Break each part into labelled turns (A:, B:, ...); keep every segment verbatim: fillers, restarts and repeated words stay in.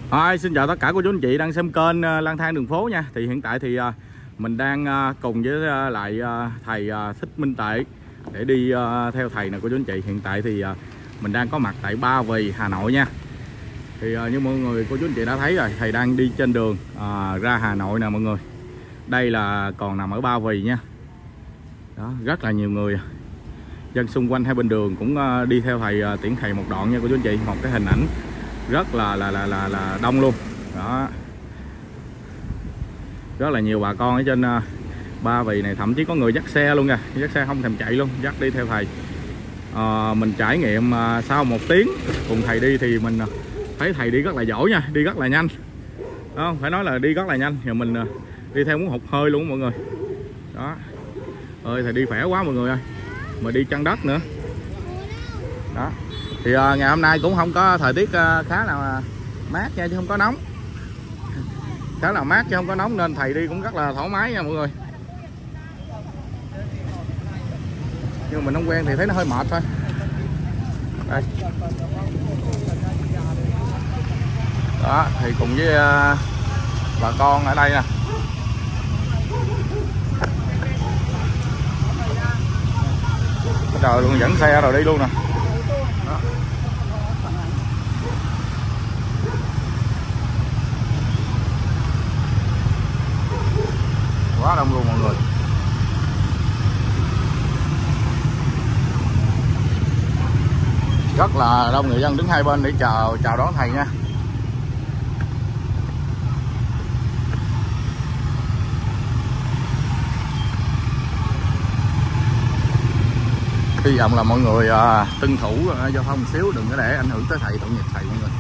A: Rồi, xin chào tất cả cô chú anh chị đang xem kênh uh, Lang Thang Đường Phố nha. Thì hiện tại thì uh, mình đang uh, cùng với uh, lại uh, thầy uh, Thích Minh Tệ để đi uh, theo thầy nè cô chú anh chị. Hiện tại thì uh, mình đang có mặt tại Ba Vì, Hà Nội nha. Thì uh, như mọi người cô chú anh chị đã thấy rồi, thầy đang đi trên đường uh, ra Hà Nội nè mọi người. Đây là còn nằm ở Ba Vì nha. Đó, rất là nhiều người. Dân xung quanh hai bên đường cũng uh, đi theo thầy uh, tiễn thầy một đoạn nha cô chú anh chị. Một cái hình ảnh rất là là là là, là đông luôn đó, rất là nhiều bà con ở trên uh, Ba Vì này, thậm chí có người dắt xe luôn kìa, dắt xe không thèm chạy luôn, dắt đi theo thầy. Uh, mình trải nghiệm uh, sau một tiếng cùng thầy đi thì mình uh, thấy thầy đi rất là giỏi nha, đi rất là nhanh, đó, phải nói là đi rất là nhanh. Rồi mình uh, đi theo muốn hụt hơi luôn mọi người. Đó, ơi thầy đi khỏe quá mọi người ơi, mà đi chân đất nữa. Đó. Thì uh, ngày hôm nay cũng không có thời tiết uh, khá là mát nha, chứ không có nóng, khá là mát chứ không có nóng, nên thầy đi cũng rất là thoải mái nha mọi người. Nhưng mà mình không quen thì thấy nó hơi mệt thôi. Đây. Đó, thì cùng với uh, bà con ở đây nè. Trời luôn, dẫn xe rồi đi luôn nè. Quá đông luôn mọi người. Rất là đông người dân đứng hai bên để chào chào đón thầy nha. Hy vọng là mọi người uh, tuân thủ uh, giao thông một xíu, đừng có để ảnh hưởng tới thầy, tội nghiệp thầy mọi người.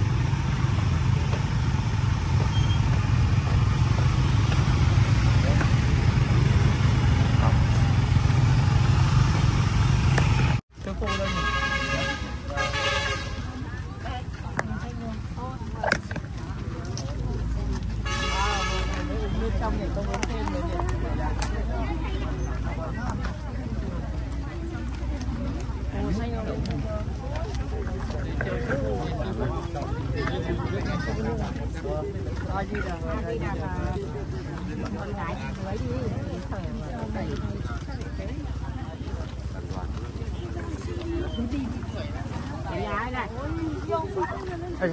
A: Ê.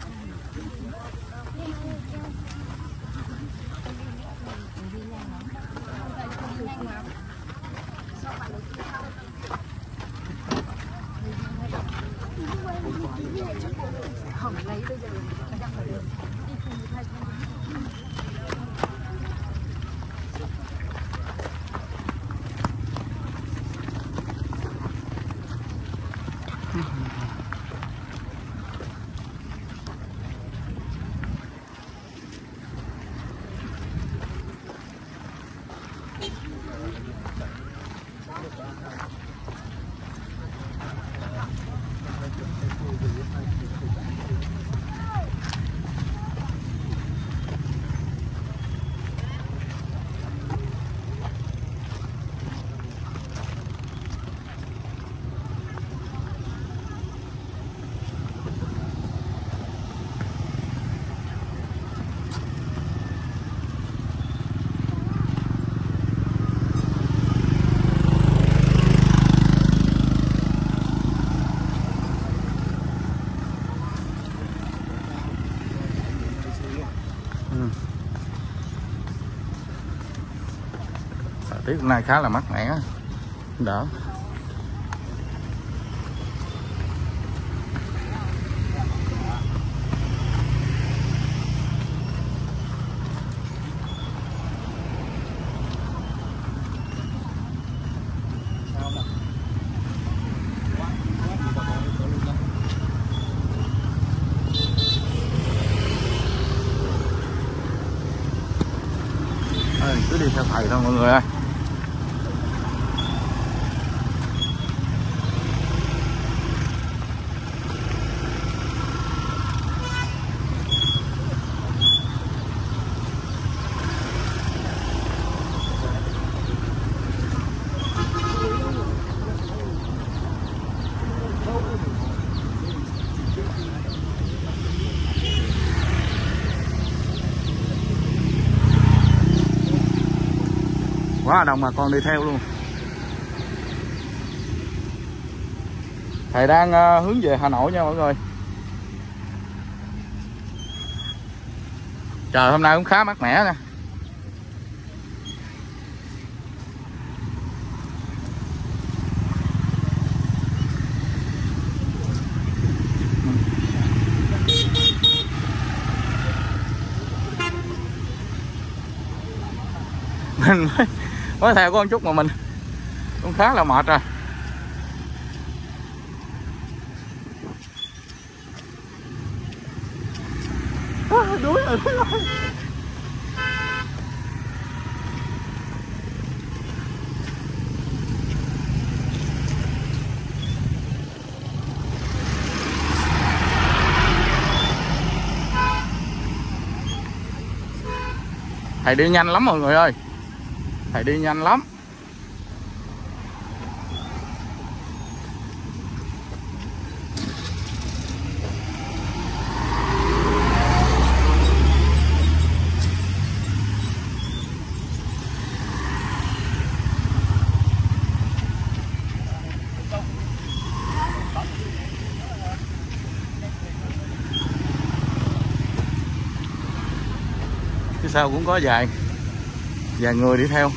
B: Không lấy bây giờ đang ở đường đi cùng thầy.
A: Thời tiết hôm nay khá là mát mẻ, đỡ. Thôi, cứ đi theo thầy thôi mọi người ơi. Quá đông bà con đi theo luôn. Thầy đang uh, hướng về Hà Nội nha mọi người. Trời hôm nay cũng khá mát mẻ nè. Mình mới, mới theo có một chút mà mình cũng khá là mệt rồi. À, đuối rồi, đuối rồi. Thầy đi nhanh lắm mọi người ơi. Thầy đi nhanh lắm. Phía sau cũng có vài vài người đi theo.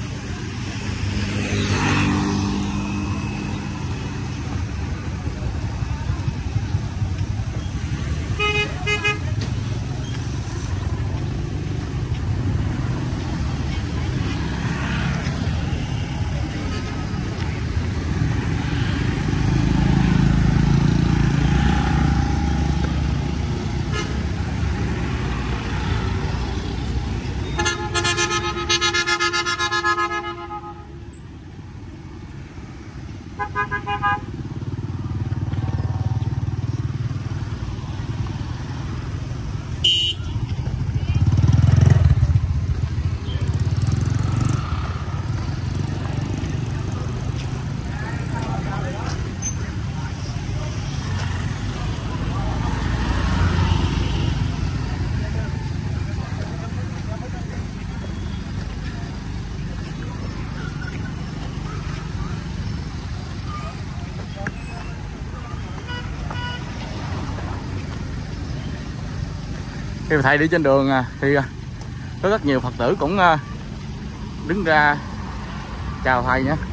A: Khi mà thầy đi trên đường thì có rất nhiều Phật tử cũng đứng ra chào thầy nhé.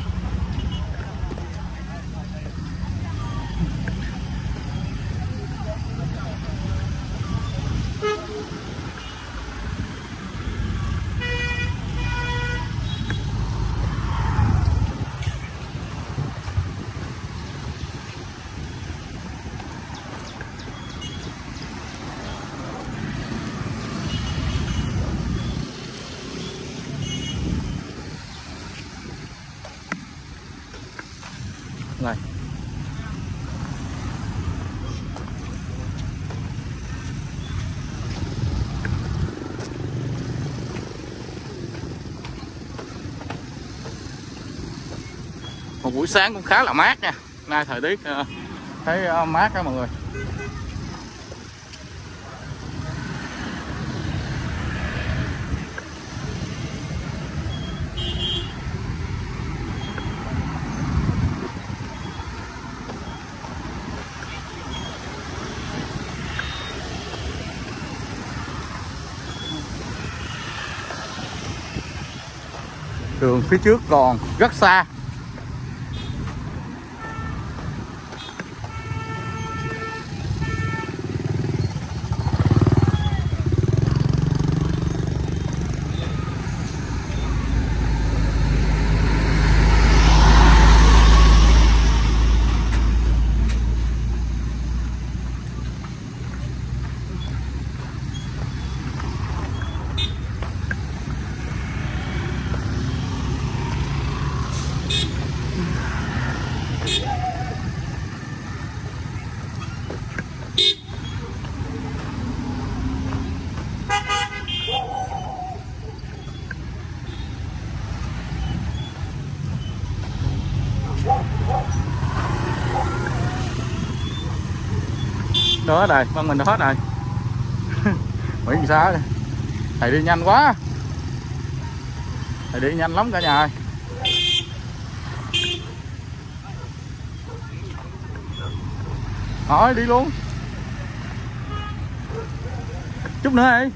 A: Rồi. Một buổi sáng cũng khá là mát nha. Nay thời tiết uh, thấy uh, mát đó mọi người. Đường phía trước còn rất xa. Đó hết rồi, con mình đã hết rồi. Nguyễn Sa thầy đi nhanh quá. Thầy đi nhanh lắm cả nhà ơi. Thôi đi luôn. Chút nữa đi.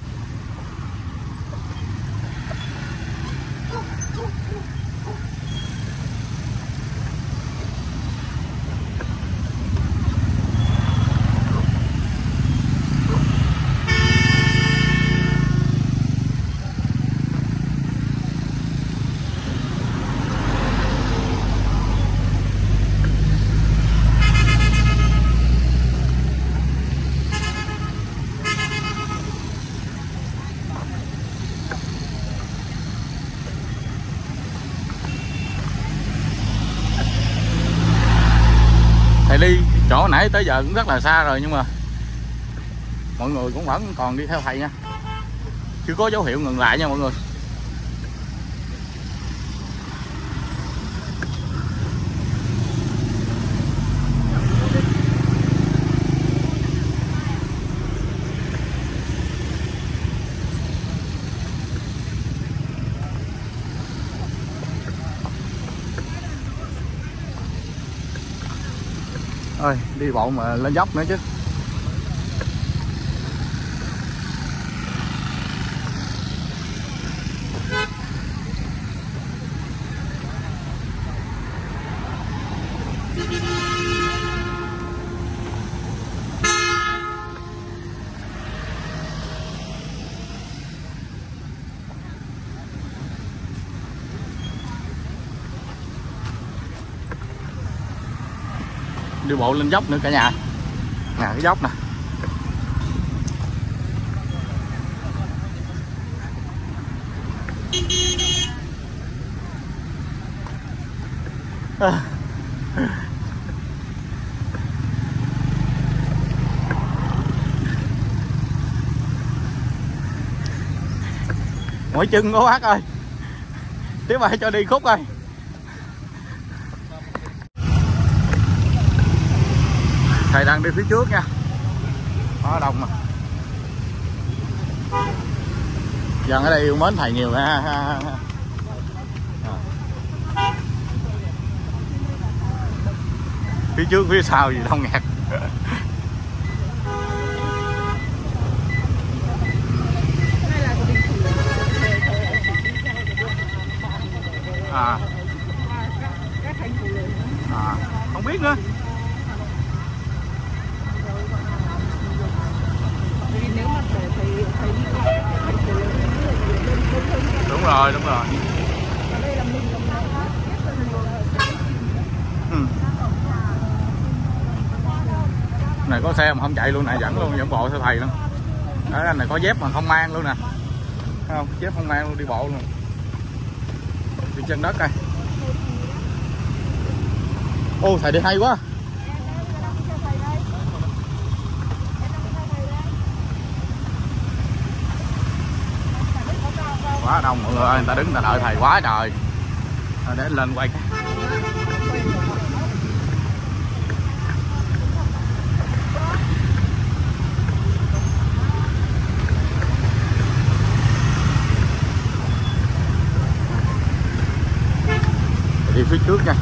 A: Thầy đi chỗ nãy tới giờ cũng rất là xa rồi, nhưng mà mọi người cũng vẫn còn đi theo thầy nha, chưa có dấu hiệu ngừng lại nha mọi người. Ơi đi bộ mà lên dốc nữa chứ. Đi bộ lên dốc nữa cả nhà. Nè cái dốc nè. À. Mỏi chân quá bác ơi. Tiếp lại cho đi khúc ơi. Thầy đang đi phía trước nha. Có đông mà. Dân ở đây yêu mến thầy nhiều ha. Phía trước phía sau gì đông nghẹt. À. À, không biết nữa. Đúng rồi, đúng rồi. Ừ. Này có xe mà không chạy luôn nè, dẫn luôn, dẫn bộ theo thầy luôn. Đó, anh này có dép mà không mang luôn nè. Thấy không? Dép không mang luôn, đi bộ luôn. Đi chân đất coi. Ô thầy đi hay quá. Quá đông mọi người ơi, người ta đứng người ta đợi thầy quá trời. Rồi để lên quay cái. Đi phía trước nha.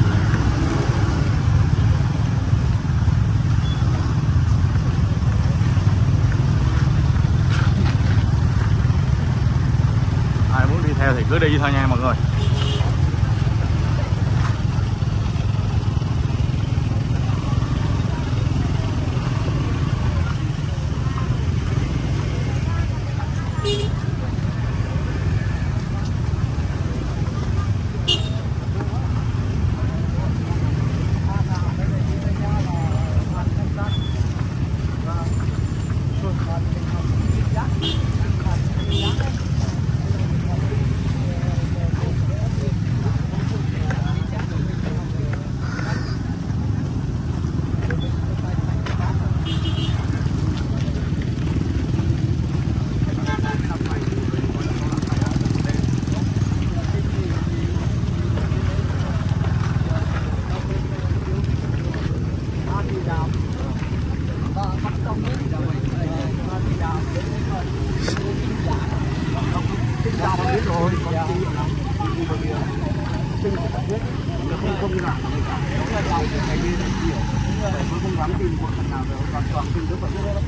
A: Ai muốn đi theo thì cứ đi thôi nha mọi người.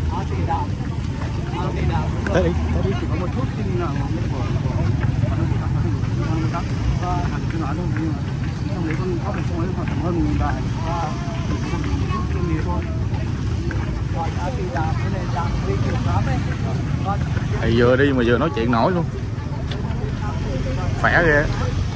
A: Tới đi.
C: Có một chút tin là của và hẳn cứ nói luôn nhưng mà trong đấy con có một số ấy khoảng hơn một bài và một chút kinh nghiệm thôi.
A: Thầy vừa đi mà vừa nói chuyện nổi luôn, khỏe ghê.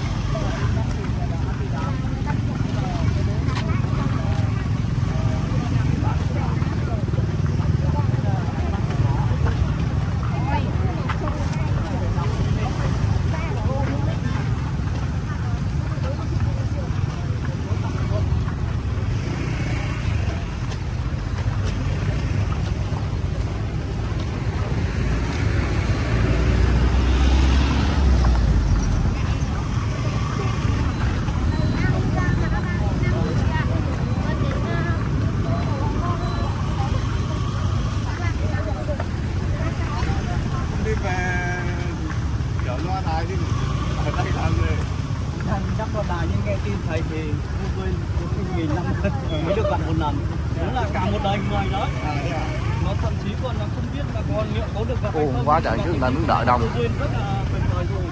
C: Chắc là bà nhưng nghe tin thầy thì vui vui nghìn năm mới được gặp một lần. Đúng là cả một đời người đó. Nó thậm chí còn là không biết là con liệu có được gặp hay không.
A: Quá trời chứ người ta đứng đợi đông.
C: Duyên rất là tuyệt vời rồi.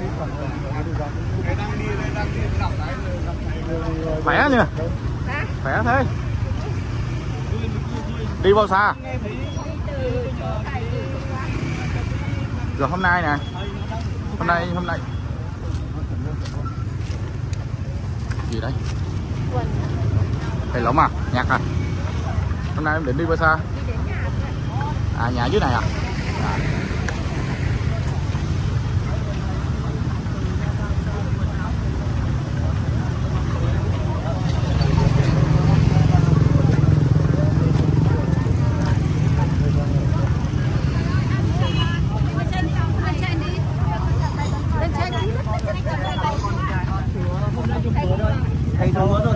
C: Đang đi đây, đang đi đọc cái
A: Khỏe nha. Khỏe thế. Đi bao xa? Rồi hôm nay nè. Hôm nay hôm nay gì đây? Thầy Lộn à, nhạc à. Hôm nay em định đi bao xa? À, nhà dưới này à? À.
C: thầy thua rồi.